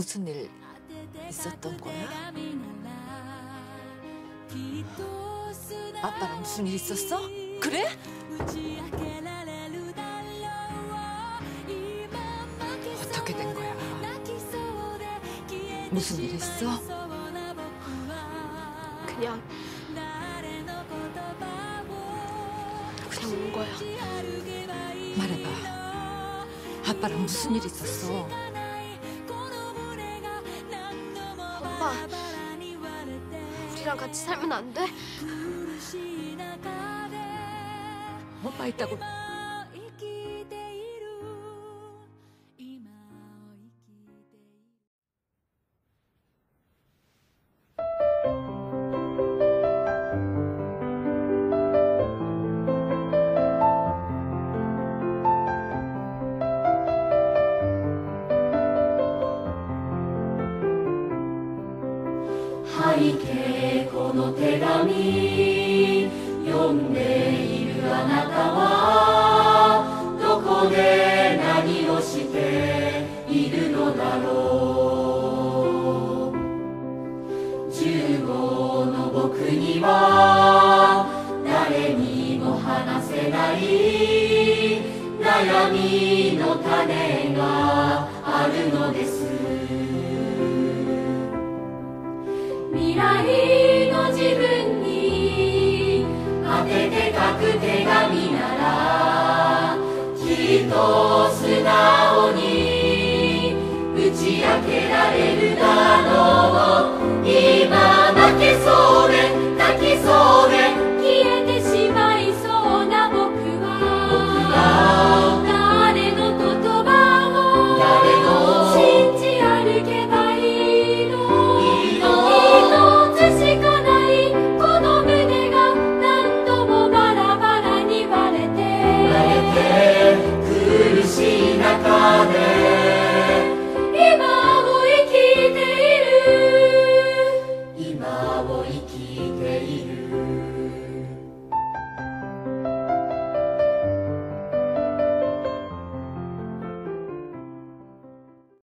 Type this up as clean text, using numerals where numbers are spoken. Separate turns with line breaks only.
무슨 일 있었던 거야? 아빠랑 무슨 일 있었어? 그래? 어떻게 된 거야? 무슨 일 있어?
그냥 온 거야.
말해봐. 아빠랑 무슨 일 있었어?
엄마, 우리랑 같이 살면 안 돼?
엄마 있다고.
背景この手紙読んでいるあなたはどこで何をしているのだろう。15の僕には誰にも話せない悩みの種があるのです。未来の自分に当てて書く手紙ならきっと素直に打ち明けられるだろう。今負けそうで泣きそうで消えてしまいそうな僕は誰の言葉を信じ歩けばいいの。今を生きている